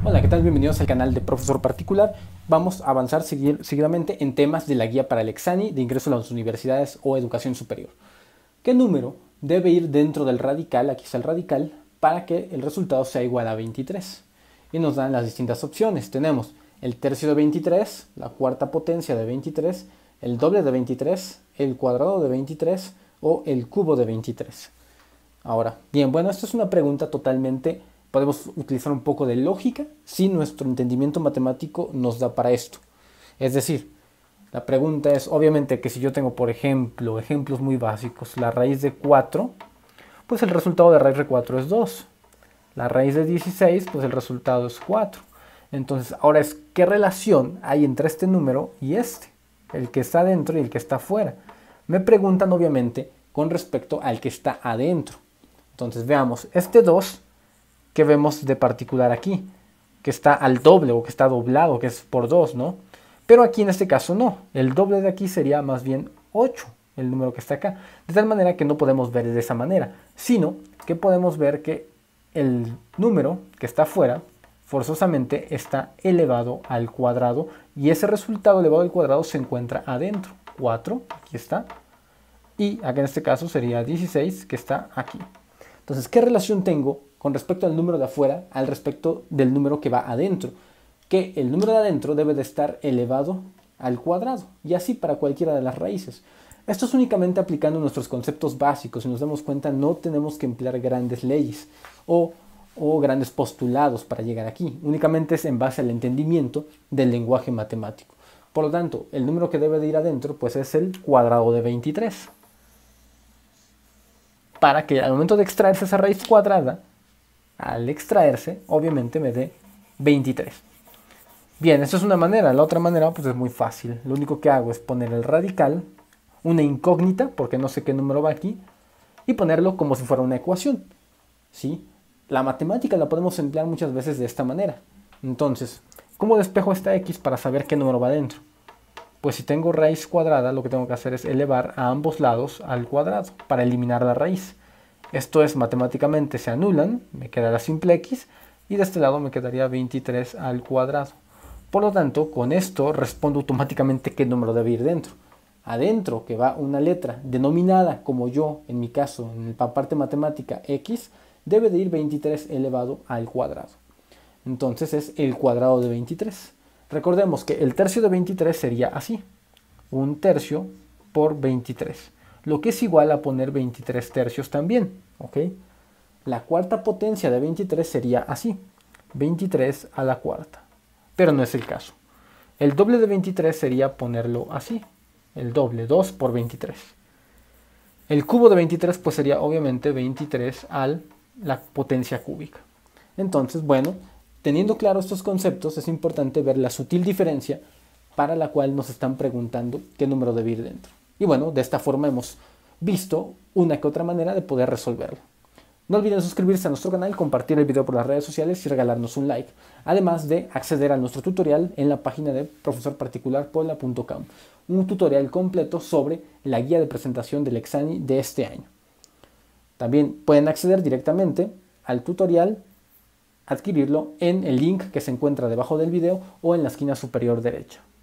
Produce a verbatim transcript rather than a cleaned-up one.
Hola, ¿qué tal? Bienvenidos al canal de Profesor Particular. Vamos a avanzar segui- seguidamente en temas de la guía para el examen de ingreso a las universidades o educación superior. ¿Qué número debe ir dentro del radical, aquí está el radical, para que el resultado sea igual a veintitrés? Y nos dan las distintas opciones. Tenemos el tercio de veintitrés, la cuarta potencia de veintitrés, el doble de veintitrés, el cuadrado de veintitrés o el cubo de veintitrés. Ahora, bien, bueno, esto es una pregunta totalmente, podemos utilizar un poco de lógica si nuestro entendimiento matemático nos da para esto. Es decir, la pregunta es, obviamente, que si yo tengo, por ejemplo, ejemplos muy básicos, la raíz de cuatro, pues el resultado de raíz de cuatro es dos. La raíz de dieciséis, pues el resultado es cuatro. Entonces, ahora es, ¿qué relación hay entre este número y este? El que está adentro y el que está afuera. Me preguntan, obviamente, con respecto al que está adentro. Entonces veamos, este dos que vemos de particular aquí, que está al doble o que está doblado, que es por dos, ¿no? Pero aquí en este caso no, el doble de aquí sería más bien ocho, el número que está acá. De tal manera que no podemos ver de esa manera, sino que podemos ver que el número que está afuera forzosamente está elevado al cuadrado y ese resultado elevado al cuadrado se encuentra adentro. cuatro, aquí está, y acá en este caso sería dieciséis, que está aquí. Entonces, ¿qué relación tengo con respecto al número de afuera al respecto del número que va adentro? Que el número de adentro debe de estar elevado al cuadrado, y así para cualquiera de las raíces. Esto es únicamente aplicando nuestros conceptos básicos. Si nos damos cuenta, no tenemos que emplear grandes leyes o, o grandes postulados para llegar aquí. Únicamente es en base al entendimiento del lenguaje matemático. Por lo tanto, el número que debe de ir adentro pues es el cuadrado de veintitrés. Para que al momento de extraerse esa raíz cuadrada, al extraerse, obviamente me dé veintitrés. Bien, esa es una manera. La otra manera pues es muy fácil. Lo único que hago es poner el radical, una incógnita, porque no sé qué número va aquí, y ponerlo como si fuera una ecuación. ¿Sí? La matemática la podemos emplear muchas veces de esta manera. Entonces, ¿cómo despejo esta x para saber qué número va dentro? Pues si tengo raíz cuadrada, lo que tengo que hacer es elevar a ambos lados al cuadrado para eliminar la raíz. Esto es, matemáticamente se anulan, me queda la simple x, y de este lado me quedaría veintitrés al cuadrado. Por lo tanto, con esto respondo automáticamente qué número debe ir dentro. Adentro, que va una letra denominada como yo, en mi caso, en la parte matemática x, debe de ir veintitrés elevado al cuadrado. Entonces es el cuadrado de veintitrés. Recordemos que el tercio de veintitrés sería así, un tercio por veintitrés, lo que es igual a poner veintitrés tercios también, ¿ok? La cuarta potencia de veintitrés sería así, veintitrés a la cuarta, pero no es el caso. El doble de veintitrés sería ponerlo así, el doble, dos por veintitrés. El cubo de veintitrés pues sería obviamente veintitrés a la potencia cúbica. Entonces, bueno, teniendo claro estos conceptos, es importante ver la sutil diferencia para la cual nos están preguntando qué número debe ir dentro. Y bueno, de esta forma hemos visto una que otra manera de poder resolverlo. No olviden suscribirse a nuestro canal, compartir el video por las redes sociales y regalarnos un like, además de acceder a nuestro tutorial en la página de profesor particular puebla punto com, un tutorial completo sobre la guía de presentación del examen de este año. También pueden acceder directamente al tutorial, adquirirlo en el link que se encuentra debajo del video o en la esquina superior derecha.